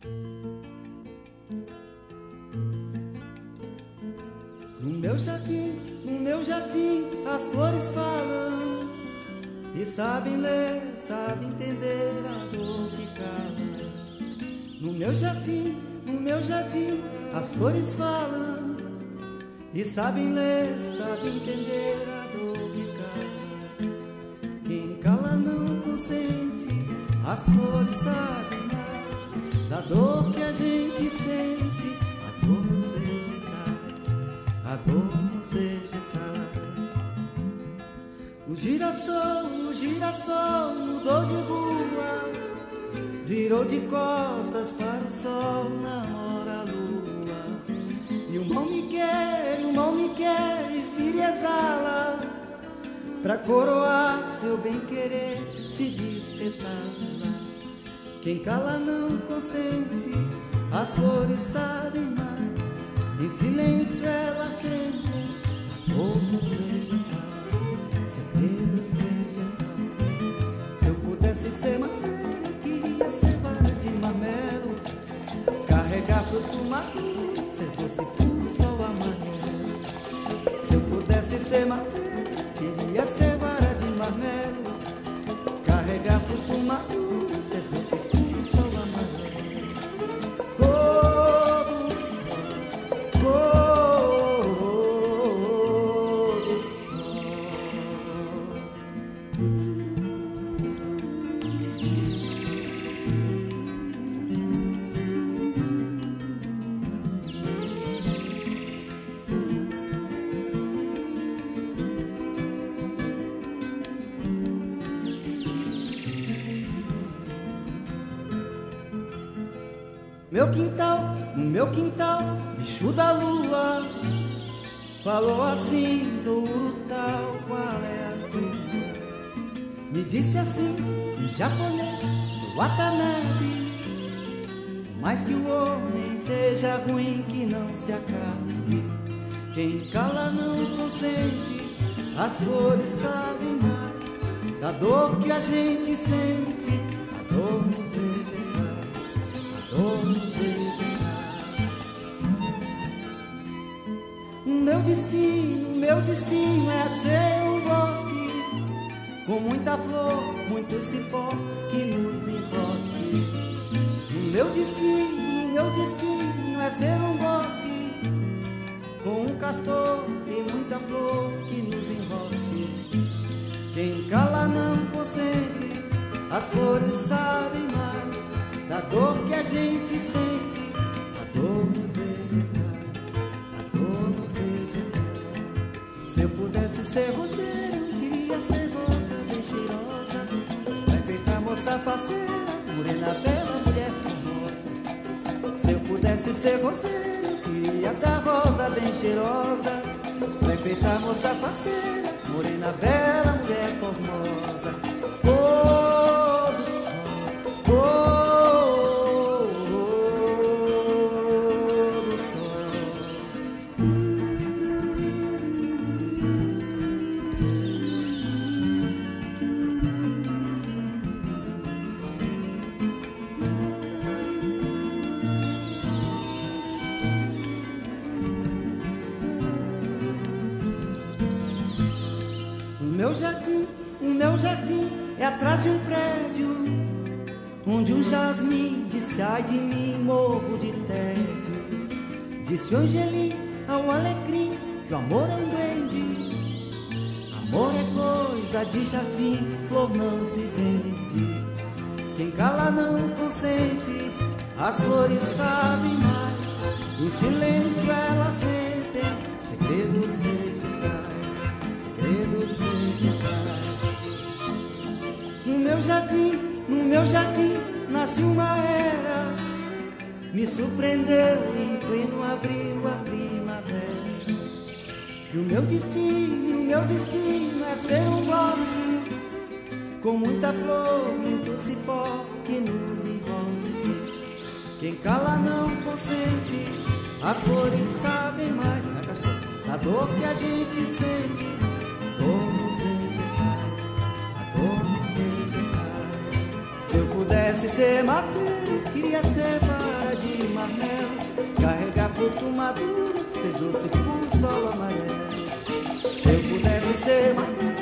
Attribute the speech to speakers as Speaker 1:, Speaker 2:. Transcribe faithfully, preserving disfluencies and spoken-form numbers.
Speaker 1: No meu jardim, no meu jardim, as flores falam e sabem ler, sabem entender a dor que cala. No meu jardim, no meu jardim, as flores falam e sabem ler, sabem entender a dor que cala. Quem cala não consente, as flores sabem mais da dor que a gente sente. A dor nos vegetais, a dor nos vegetais. O girassol, o girassol mudou de rua, virou de costas para o sol, namora a lua. E o mal me quer, o mal me quer, expira e exala, pra coroar seu bem-querer, se despetala. Quem cala não consente, as flores sabem mais, em silêncio elas sentem a dor nos vegetais, segredos vegetais. Se eu pudesse ser madeira, queria ser vara de marmelo, carregar fruto maduro, se fosse puro sol amarelo. Se eu pudesse ser madeira, queria ser vara de marmelo, carregar fruto maduro, se fosse puro sol amarelo. Cor do sol, cor do sol. Meu quintal, no meu quintal, bicho da lua, falou assim, touro tal, qual é a tua? Me disse assim, em japonês, sou Watanabe, mais que o homem seja ruim, que não se acabe. Quem cala não consente, as flores sabem mais da dor que a gente sente, a dor nos vegetais, a dor nos vegetais. Meu destino, meu destino é ser um bosque com muita flor, muito cipó que nos enrosque. Meu destino, meu destino é ser um bosque com um castor e muita flor que nos enrosque. Quem cala não consente, as flores sabem mais da dor que a gente sente, a dor nos vegetais, a dor nos vegetais. Se eu pudesse ser roseiro, eu queria ser rosa bem cheirosa, perfeita moça parceira, morena bela, mulher formosa. Se eu pudesse ser roseiro, eu queria dar rosa bem cheirosa, perfeita moça parceira, morena bela, mulher formosa. Cor do sol, cor do sol. O meu jardim, o meu jardim é atrás de um prédio, onde um jasmim disse ai de mim, morro de tédio. Disse o Angelim ao alecrim que o amor é um duende, amor é coisa de jardim, flor não se vende. Quem cala não consente, as flores sabem mais, em silêncio elas sentem segredos vegetais, segredos vegetais. No meu jardim, no meu jardim, nasce uma era, me surpreendeu em pleno abril a primavera. E o meu destino, o meu destino é ser um bosque com muita flor, muito cipó que nos enrosque. Quem cala não consente, as flores sabem mais da dor que a gente sente, dor nos vegetais, a dor nos vegetais. Se eu pudesse ser madeira, queria ser vara fruto maduro, ser doce como o sol amarelo. Se eu pudesse ser